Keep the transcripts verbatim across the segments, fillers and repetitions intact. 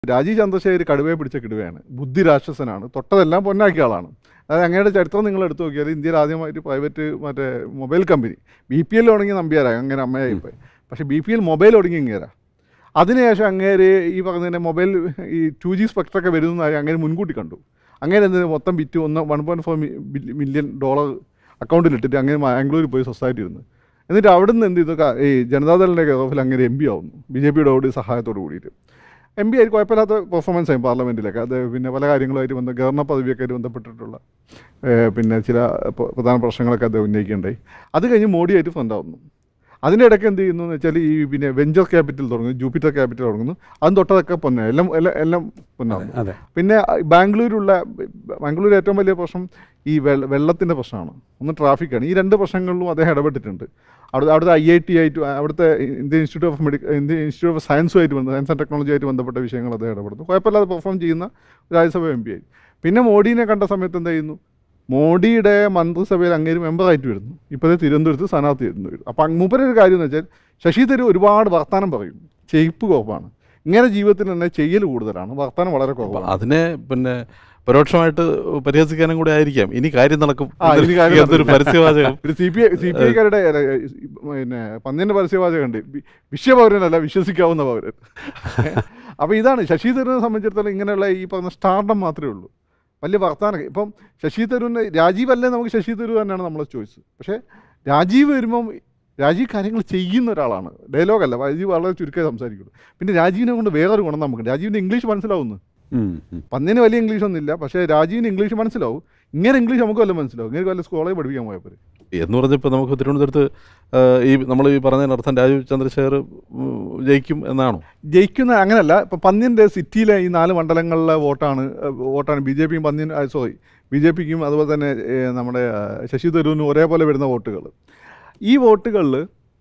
രാജീവ് ചന്ദ്രശേഖർ കടുവയെ പിടിച്ച കിടുവയാണ്, ബുദ്ധി രാക്ഷസനാണ്, തൊട്ടതെല്ലാം പൊന്നാക്കിയ ആളാണ്. അതായത് അങ്ങയുടെ ചരിത്രം നിങ്ങൾ എടുത്തു നോക്കിയാൽ ഇന്ത്യയിൽ ആദ്യമായിട്ട് പ്രൈവറ്റ് മറ്റേ mobile company B P L തുടങ്ങി നമ്പിയാരായി അങ്ങനെ അമ്മയായി പോയി. പക്ഷേ ബി പി എൽ മൊബൈൽ ഒടുങ്ങി ഇങ്ങേരാ. അതിനുശേഷം അങ്ങേര് ഈ പറഞ്ഞ തന്നെ മൊബൈൽ ഈ ടു ജി സ്പെക്ട്രൊക്കെ വരുന്നതായി അങ്ങനെ മുൻകൂട്ടി കണ്ടു. അങ്ങനെ എന്തിന് മൊത്തം ബിറ്റ് ഒന്ന് one point four million dollar അക്കൗണ്ടിലിട്ടിട്ട് അങ്ങനെ ബാംഗ്ലൂരിൽ പോയി സൊസൈറ്റി ഇരുന്ന് എന്നിട്ട് അവിടെ നിന്ന് എന്ത് ചെയ്തു, ഈ ജനതാദളിൻ്റെ കേറോഫിൽ അങ്ങനെ എം പി ആവുന്നു ബി ജെ പിയുടെ കൂടി സഹായത്തോട് കൂടിയിട്ട്. എം പി ആയിട്ട് കുഴപ്പമില്ലാത്ത പെർഫോമൻസ് ആയി പാർലമെൻറ്റിലൊക്കെ. അത് പിന്നെ പല കാര്യങ്ങളുമായിട്ട് ബന്ധം ഗവർണർ പദവിയൊക്കെ ആയിട്ട് ബന്ധപ്പെട്ടിട്ടുള്ള പിന്നെ ചില പ്രധാന പ്രശ്നങ്ങളൊക്കെ അത് ഉന്നയിക്കേണ്ടായി. അത് കഴിഞ്ഞ് മോഡിയായിട്ട് ഫ്രണ്ടാവുന്നു. അതിൻ്റെ ഇടയ്ക്ക് എന്ത് ചെയ്യുന്നു എന്ന് വെച്ചാൽ ഈ പിന്നെ വെഞ്ചർ ക്യാപിറ്റൽ തുടങ്ങുന്നു, ജൂപ്പിറ്റർ ക്യാപിറ്റൽ തുടങ്ങുന്നു. അതും തൊട്ടതൊക്കെ പൊന്നെ എല്ലാം എല്ലാം എല്ലാം പൊന്നാണ്. പിന്നെ ബാംഗ്ലൂരുള്ള ബാംഗ്ലൂർ ഏറ്റവും വലിയ പ്രശ്നം ഈ വെള്ള വെള്ളത്തിൻ്റെ പ്രശ്നമാണ്, ഒന്ന് ട്രാഫിക്കാണ്. ഈ രണ്ട് പ്രശ്നങ്ങളിലും അദ്ദേഹം ഇടപെട്ടിട്ടുണ്ട്. അവിടെ അവിടുത്തെ ഐ ഐ ടി ആയിട്ട് അവിടുത്തെ Indian institute of medical Indian institute of സയൻസുമായിട്ട് ബന്ധം സയൻസ് ആൻഡ് ടെക്നോളജി ആയിട്ട് ബന്ധപ്പെട്ട വിഷയങ്ങൾ അദ്ദേഹം ഇടപെടുന്നു. കുഴപ്പമില്ലാതെ പെർഫോം ചെയ്യുന്ന രാജ്യസഭ എം പി ആയി. പിന്നെ മോഡീനെ കണ്ട സമയത്ത് എന്ത് ചെയ്യുന്നു, മോഡിയുടെ മന്ത്രിസഭയിൽ അങ്ങേര് മെമ്പറായിട്ട് വരുന്നു. ഇപ്പോഴത്തെ തിരുവനന്തപുരത്ത് സ്ഥാനാർത്ഥി വരുന്നു വരും. അപ്പം മൂപ്പരൊരു കാര്യം എന്ന് വെച്ചാൽ ശശി തരൂർ ഒരുപാട് വർത്തമാനം പറയും, ചെയ്യിപ്പ് കുറവാണ്. ഇങ്ങനെ ജീവിതത്തിൽ തന്നെ ചെയ്യൽ കൂടുതലാണ്, വർത്തമാനം വളരെ കുറവാണ്. അതിനെ പിന്നെ പരോക്ഷമായിട്ട് പരിഹസിക്കാനും കൂടെ ആയിരിക്കാം ഇനി കാര്യം നടക്കും. പരസ്യവാചകം C P I C P ഐക്കാരുടെ പിന്നെ പന്നിൻ്റെ പരസ്യവാചകം ഉണ്ട്, വിശ്വപൗരനല്ല വിശ്വസിക്കാവുന്ന പൗരൻ. അപ്പോൾ ഇതാണ് ശശി തരൂരിനെ സംബന്ധിച്ചിടത്തോളം ഇങ്ങനെയുള്ള ഈ പറഞ്ഞ സ്റ്റാർഡം മാത്രമേ ഉള്ളൂ, വലിയ വർത്തമാനം. ഇപ്പം ശശി തരൂരിന് രാജീവല്ലേ നമുക്ക് ശശി തരൂർ തന്നെയാണ് നമ്മളെ ചോയ്സ്. പക്ഷേ രാജീവ് വരുമ്പം രാജീവ് കാര്യങ്ങൾ ചെയ്യുന്ന ഒരാളാണ്, ഡയലോഗല്ല. രാജീവ് വളരെ ചുരുക്കേ സംസാരിക്കുള്ളൂ. പിന്നെ രാജീവിനെ കൊണ്ട് വേറൊരു ഗുണം നമുക്ക്, രാജീവിന് ഇംഗ്ലീഷ് മനസ്സിലാവുന്നു. പന്നിന് വലിയ ഇംഗ്ലീഷൊന്നും ഇല്ല, പക്ഷേ രാജീവിന് ഇംഗ്ലീഷ് മനസ്സിലാവും. ഇങ്ങനെ ഇംഗ്ലീഷ് നമുക്ക് വല്ല മനസ്സിലാവും, ഇങ്ങനെ വല്ല സ്കൂളിൽ പഠിപ്പിക്കാൻ പോയപ്പോൾ എന്ന് പറഞ്ഞപ്പോൾ നമുക്ക് തിരുവനന്തപുരത്ത് ഈ നമ്മൾ ഈ പറഞ്ഞതിനർത്ഥം രാജീവ് ചന്ദ്രശേഖർ ജയിക്കും എന്നാണോ? ജയിക്കുന്ന അങ്ങനെയല്ല. ഇപ്പം പന്നിൻ്റെ സിറ്റിയിലെ ഈ നാല് മണ്ഡലങ്ങളിലെ വോട്ടാണ് വോട്ടാണ് ബി ജെ പിയും പന്നിന് സോറി ബി ജെ പിക്കും അതുപോലെ തന്നെ നമ്മുടെ ശശി തരൂരിനും ഒരേപോലെ വരുന്ന വോട്ടുകൾ. ഈ വോട്ടുകളിൽ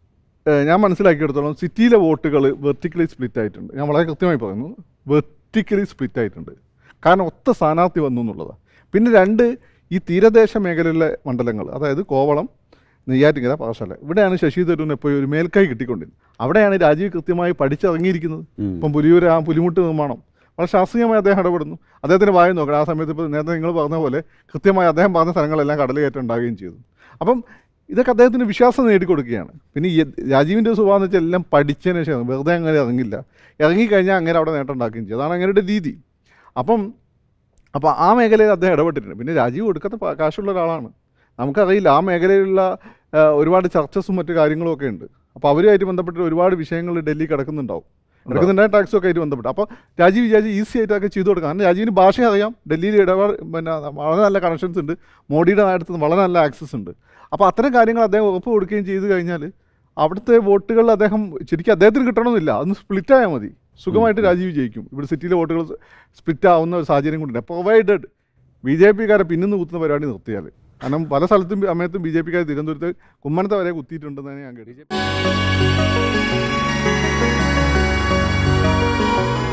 ഞാൻ മനസ്സിലാക്കിയെടുത്തോളം സിറ്റിയിലെ വോട്ടുകൾ വെർട്ടിക്കലി സ്പ്ലിറ്റ് ആയിട്ടുണ്ട്. ഞാൻ വളരെ കൃത്യമായി പറയുന്നു, വെർട്ടിക്കലി സ്പ്ലിറ്റ് ആയിട്ടുണ്ട്. കാരണം ഒത്ത സ്ഥാനാർത്ഥി വന്നു എന്നുള്ളതാണ്. പിന്നെ രണ്ട് ഈ തീരദേശ മേഖലയിലെ മണ്ഡലങ്ങൾ, അതായത് കോവളം, നെയ്യാറ്റിങ്കര, പാറശാല, ഇവിടെയാണ് ശശി തരൂരിന് എപ്പോഴും ഒരു മേൽക്കൈ കിട്ടിക്കൊണ്ടിരുന്നത്. അവിടെയാണ് രാജീവ് കൃത്യമായി പഠിച്ചിറങ്ങിയിരിക്കുന്നത്. ഇപ്പം പുലിയൂർ ആ പുലിമുട്ട് നിർമ്മാണം വളരെ ശാസ്ത്രീയമായി അദ്ദേഹം ഇടപെടുന്നു. അദ്ദേഹത്തിന് വായി നോക്കണം. ആ സമയത്ത് ഇപ്പോൾ നേരത്തെ നിങ്ങൾ പറഞ്ഞ പോലെ കൃത്യമായി അദ്ദേഹം പറഞ്ഞ സ്ഥലങ്ങളെല്ലാം കടലുകയറ്റം ഉണ്ടാവുകയും ചെയ്തു. അപ്പം ഇതൊക്കെ അദ്ദേഹത്തിന് വിശ്വാസം നേടിക്കൊടുക്കുകയാണ്. പിന്നെ ഈ രാജീവിൻ്റെ സ്വഭാവം എന്ന് വെച്ചാൽ എല്ലാം പഠിച്ചതിന് ശേഷം വെറുതെ അങ്ങനെ ഇറങ്ങില്ല, ഇറങ്ങിക്കഴിഞ്ഞാൽ അങ്ങനെ അവിടെ നേട്ടം ഉണ്ടാക്കുകയും ചെയ്യും. അതാണ് അങ്ങനെയുടെ രീതി. അപ്പം അപ്പോൾ ആ മേഖലയിൽ അദ്ദേഹം ഇടപെട്ടിട്ടുണ്ട്. പിന്നെ രാജീവ് കൊടുക്കാത്ത കാശുള്ള ഒരാളാണ്, നമുക്കറിയില്ല. ആ മേഖലയിലുള്ള ഒരുപാട് ചർച്ചസും മറ്റു കാര്യങ്ങളും ഒക്കെ ഉണ്ട്. അപ്പോൾ അവരുമായിട്ട് ബന്ധപ്പെട്ട് ഒരുപാട് വിഷയങ്ങൾ ഡൽഹി കിടക്കുന്നുണ്ടാവും, കിടക്കുന്നുണ്ടായ ടാക്സൊക്കെ ആയിട്ട് ബന്ധപ്പെട്ട്. അപ്പോൾ രാജീവ് വിചാരിച്ച് ഈസി ആയിട്ടൊക്കെ ചെയ്തു കൊടുക്കാം. കാരണം രാജീവിന് ഭാഷ അറിയാം, ഡൽഹിയിൽ ഇടപാട് പിന്നെ വളരെ നല്ല കണക്ഷൻസ് ഉണ്ട്, മോഡിയുടെ അടുത്ത് വളരെ നല്ല ആക്സസ് ഉണ്ട്. അപ്പോൾ അത്തരം കാര്യങ്ങൾ അദ്ദേഹം ഉറപ്പ് കൊടുക്കുകയും ചെയ്തു കഴിഞ്ഞാൽ അവിടുത്തെ വോട്ടുകൾ അദ്ദേഹം ശരിക്കും അദ്ദേഹത്തിന് കിട്ടണമെന്നില്ല, അതൊന്ന് സ്പ്ലിറ്റായാൽ മതി, സുഖമായിട്ട് രാജീവ് ജയിക്കും. ഇവിടെ സിറ്റിയിലെ വോട്ടുകൾ സ്പ്ലിറ്റ് ആവുന്ന ഒരു സാഹചര്യം കൊണ്ടില്ല. പ്രൊവൈഡഡ് ബി ജെ പിക്കാരെ പിന്നിന്ന് കുത്തുന്ന പരിപാടി നിർത്തിയാൽ. കാരണം പല സ്ഥലത്തും സമയത്തും ബി ജെ പിക്കാർ തിരുവനന്തപുരത്ത് കുമ്മനത്തെ വരെ കുത്തിയിട്ടുണ്ടെന്നാണ് ഞാൻ കേട്ടത്.